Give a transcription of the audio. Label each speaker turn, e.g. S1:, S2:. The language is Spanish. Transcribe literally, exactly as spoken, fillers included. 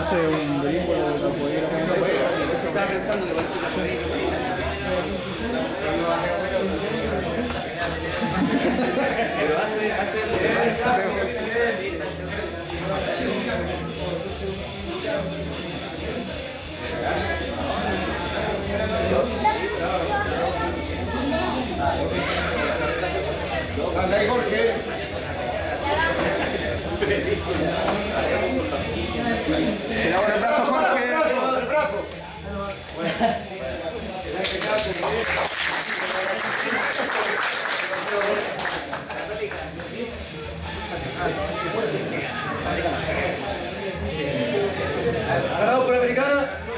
S1: hace un brinco lo podría hacer.
S2: Estaba pensando que parece que pero hace, hace lo que hace.
S3: ¡Anda ahí, Jorge!
S1: Tira con el brazo, Jorge.
S3: ¡El brazo! ¡El brazo!
S2: Ganado por Americana.